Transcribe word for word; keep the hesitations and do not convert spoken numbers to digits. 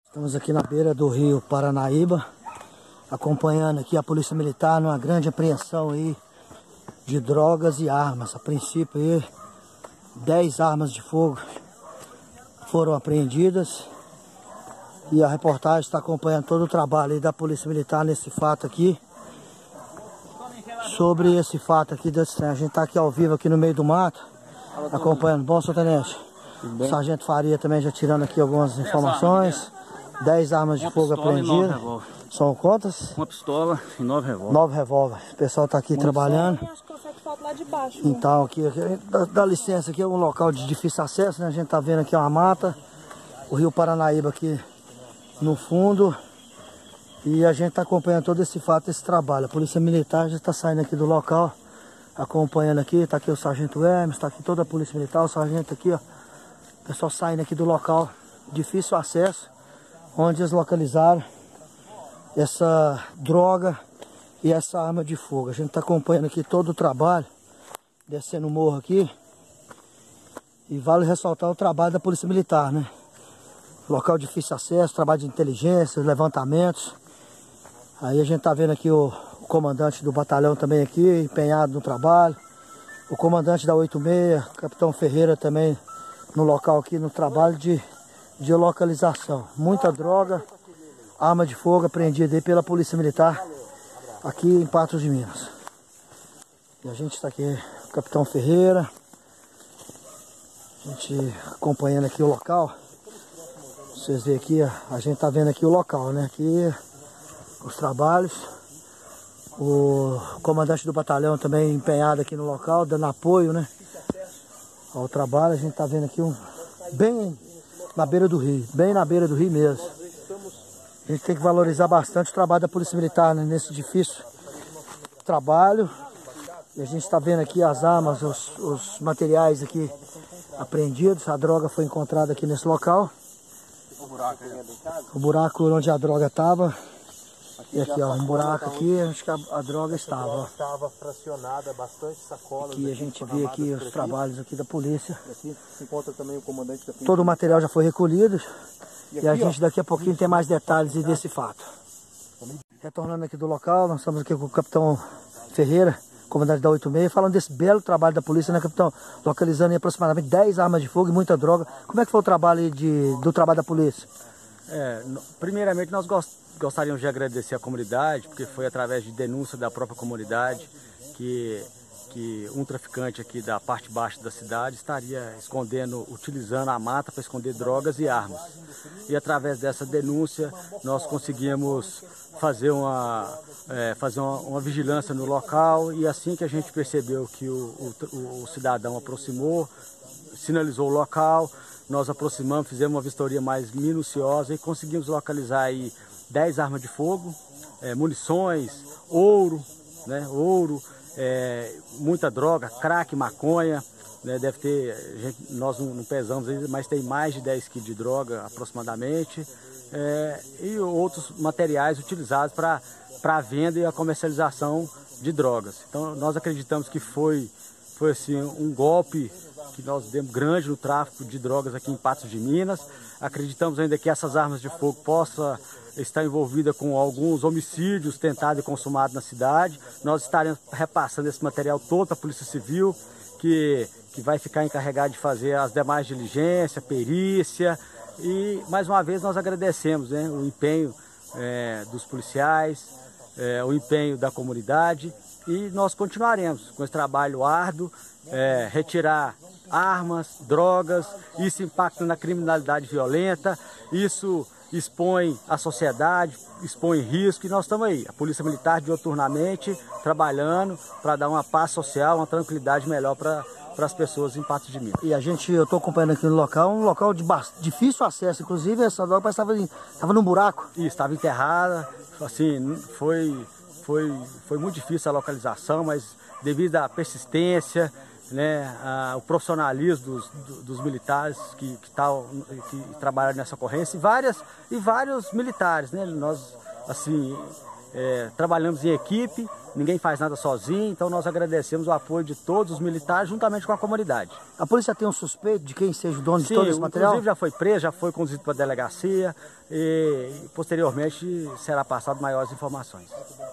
Estamos aqui na beira do rio Paranaíba, acompanhando aqui a Polícia Militar numa grande apreensão aí de drogas e armas. A princípio aí, dez armas de fogo foram apreendidas e a reportagem está acompanhando todo o trabalho aí da Polícia Militar nesse fato aqui. Sobre esse fato aqui, a gente está aqui ao vivo aqui no meio do mato, acompanhando. Bom, senhor tenente? O sargento Faria também já tirando aqui algumas informações. dez armas de fogo apreendidas. São quantas? Uma pistola e nove revólveres. nove revólveres. O pessoal está aqui trabalhando. Acho que eu sei que falta lá de baixo. Então, aqui, aqui dá, dá licença, aqui é um local de difícil acesso, né? A gente está vendo aqui uma mata, o rio Paranaíba aqui no fundo. E a gente está acompanhando todo esse fato, esse trabalho. A Polícia Militar já está saindo aqui do local, acompanhando aqui. Está aqui o sargento Hermes, está aqui toda a Polícia Militar, o sargento aqui, ó. O pessoal saindo aqui do local, difícil acesso, onde eles localizaram essa droga e essa arma de fogo. A gente está acompanhando aqui todo o trabalho, descendo o morro aqui. E vale ressaltar o trabalho da Polícia Militar, né? Local de difícil acesso, trabalho de inteligência, levantamentos. Aí a gente tá vendo aqui o, o comandante do batalhão também aqui, empenhado no trabalho. O comandante da oitenta e seis, capitão Ferreira, também no local aqui, no trabalho de, de localização. Muita droga, arma de fogo apreendida aí pela Polícia Militar aqui em Patos de Minas. E a gente está aqui, o capitão Ferreira, a gente acompanhando aqui o local. Vocês veem aqui, a gente tá vendo aqui o local, né? Aqui os trabalhos. O comandante do batalhão também empenhado aqui no local, dando apoio, né? Ao trabalho. A gente tá vendo aqui um bem na beira do rio, bem na beira do rio mesmo. A gente tem que valorizar bastante o trabalho da Polícia Militar, né? Nesse difícil trabalho. E a gente está vendo aqui as armas, os, os materiais aqui apreendidos. A droga foi encontrada aqui nesse local. O buraco onde a droga estava. E aqui, ó, um buraco aqui, acho que a, a droga estava. Estava fracionada, bastante sacolas. Aqui a gente vê aqui os trabalhos aqui da polícia. Aqui se encontra também o comandante da polícia. Todo o material já foi recolhido. E a gente daqui a pouquinho tem mais detalhes desse fato. Retornando aqui do local, nós estamos aqui com o capitão Ferreira, comandante da oitenta e seis, falando desse belo trabalho da polícia, né, capitão? Localizando em aproximadamente dez armas de fogo e muita droga. Como é que foi o trabalho de, do trabalho da polícia? É, primeiramente nós gost, gostaríamos de agradecer a comunidade, porque foi através de denúncia da própria comunidade que, que um traficante aqui da parte baixa da cidade estaria escondendo, utilizando a mata para esconder drogas e armas. E através dessa denúncia nós conseguimos fazer uma, é, fazer uma, uma vigilância no local, e assim que a gente percebeu que o, o, o cidadão aproximou, sinalizou o local, nós aproximamos, fizemos uma vistoria mais minuciosa e conseguimos localizar aí dez armas de fogo, é, munições, ouro, né, ouro, é, muita droga, crack, maconha, né, deve ter, gente, nós não, não pesamos ainda, mas tem mais de dez quilos de droga aproximadamente, é, e outros materiais utilizados para a venda e a comercialização de drogas. Então nós acreditamos que foi, foi assim, um golpe que nós demos grande no tráfico de drogas aqui em Patos de Minas. Acreditamos ainda que essas armas de fogo possam estar envolvidas com alguns homicídios tentados e consumados na cidade. Nós estaremos repassando esse material todo para a Polícia Civil, que, que vai ficar encarregada de fazer as demais diligências, perícia. E mais uma vez nós agradecemos, né, o empenho é, dos policiais, é, o empenho da comunidade, e nós continuaremos com esse trabalho árduo, é, retirar armas, drogas. Isso impacta na criminalidade violenta, isso expõe a sociedade, expõe risco, e nós estamos aí, a Polícia Militar diuturnamente trabalhando para dar uma paz social, uma tranquilidade melhor para para as pessoas em Patos de Minas. E a gente, eu estou acompanhando aqui no local, um local de difícil acesso, inclusive essa droga parece que estava, estava num buraco. Isso, estava enterrada, assim, foi, foi, foi muito difícil a localização, mas devido à persistência, né, a, o profissionalismo dos, dos militares que, que, tal, que trabalharam nessa ocorrência, e, várias, e vários militares, né, nós, assim, É, trabalhamos em equipe, ninguém faz nada sozinho, então nós agradecemos o apoio de todos os militares juntamente com a comunidade. A polícia tem um suspeito de quem seja o dono Sim, de todo esse material? Inclusive já foi preso, já foi conduzido para a delegacia e posteriormente será passado maiores informações.